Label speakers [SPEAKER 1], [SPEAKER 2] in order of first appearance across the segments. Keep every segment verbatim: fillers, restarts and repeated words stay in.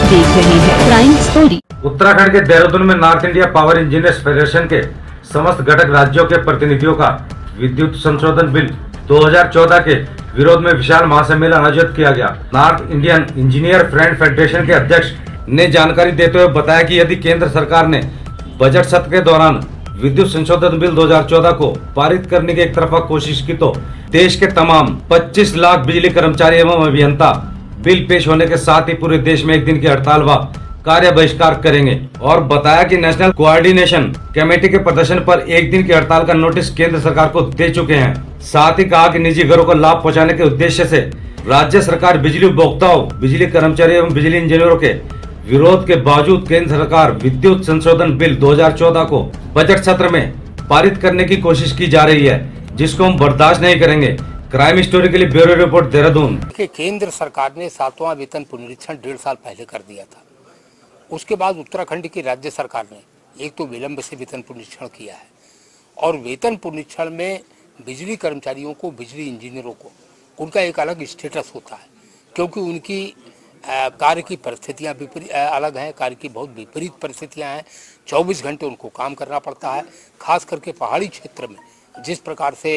[SPEAKER 1] देख रहे हैं क्राइम स्टोरी।
[SPEAKER 2] उत्तराखंड के देहरादून में North India power engineers federation के समस्त घटक राज्यों के प्रतिनिधियों का विद्युत संशोधन बिल दो हज़ार चौदह के विरोध में विशाल महासम्मेलन आयोजित किया गया। North Indian engineer friend federation के अध्यक्ष ने जानकारी देते हुए बताया कि यदि केंद्र सरकार ने बजट सत्र के दौरान विद्युत संशोधन बिल दो हज़ार चौदह को पारित करने की एक तरफा कोशिश की तो देश के तमाम पच्चीस लाख बिजली कर्मचारी एवं अभियंता बिल पेश होने के साथ ही पूरे देश में एक दिन की हड़ताल व कार्य बहिष्कार करेंगे और बताया कि नेशनल कोऑर्डिनेशन कमेटी के प्रदर्शन पर एक दिन की हड़ताल का नोटिस केंद्र सरकार को दे चुके हैं। साथ ही कहा कि निजी घरों को लाभ पहुंचाने के उद्देश्य से राज्य सरकार बिजली उपभोक्ताओं, बिजली कर्मचारी एवं बिजली इंजीनियरों के विरोध के बावजूद केंद्र सरकार विद्युत संशोधन बिल दो हज़ार चौदह को बजट सत्र में पारित करने की कोशिश की जा रही है, जिसको हम बर्दाश्त नहीं करेंगे। क्राइम स्टोरी के लिए ब्यूरो रिपोर्ट देहरादून।
[SPEAKER 3] केंद्र सरकार ने सातवां वेतन पुनरीक्षण डेढ़ साल पहले कर दिया था। उसके बाद उत्तराखंड की राज्य सरकार ने एक तो विलंब से वेतन पुनरीक्षण किया है और वेतन पुनरीक्षण में बिजली कर्मचारियों को, बिजली इंजीनियरों को उनका एक अलग स्टेटस होता है, क्योंकि उनकी कार्य की परिस्थितियाँ विपरीत अलग हैं, कार्य की बहुत विपरीत परिस्थितियाँ हैं। चौबीस घंटे उनको काम करना पड़ता है, खास करके पहाड़ी क्षेत्र में जिस प्रकार से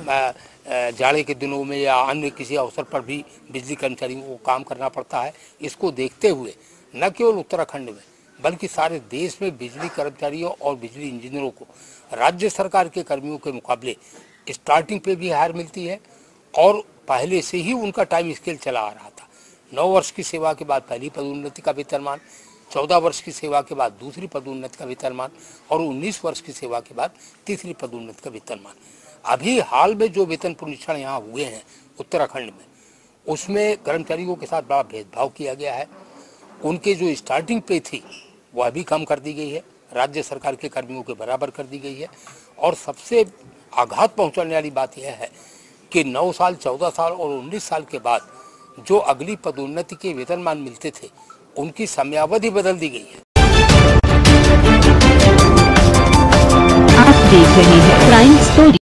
[SPEAKER 3] जाड़े के दिनों में या अन्य किसी अवसर पर भी बिजली कर्मचारियों को काम करना पड़ता है। इसको देखते हुए न केवल उत्तराखंड में बल्कि सारे देश में बिजली कर्मचारियों और बिजली इंजीनियरों को राज्य सरकार के कर्मियों के मुकाबले स्टार्टिंग पे भी हायर मिलती है और पहले से ही उनका टाइम स्केल चला आ रहा था। नौ वर्ष की सेवा के बाद पहली पदोन्नति का वेतनमान, चौदह वर्ष की सेवा के बाद दूसरी पदोन्नति का वेतनमान और उन्नीस वर्ष की सेवा के बाद तीसरी पदोन्नति का वेतनमान। अभी हाल में जो वेतन पुनरीक्षण यहाँ हुए हैं उत्तराखंड में, उसमें कर्मचारियों के साथ बड़ा भेदभाव किया गया है। उनके जो स्टार्टिंग पे थी वह भी कम कर दी गई है, राज्य सरकार के कर्मियों के बराबर कर दी गई है। और सबसे आघात पहुंचाने वाली बात यह है कि नौ साल, चौदह साल और उन्नीस साल के बाद जो अगली पदोन्नति के वेतनमान मिलते थे उनकी समयावधि बदल दी गई है।
[SPEAKER 1] आप देख रहे हैं क्राइम स्टोरी।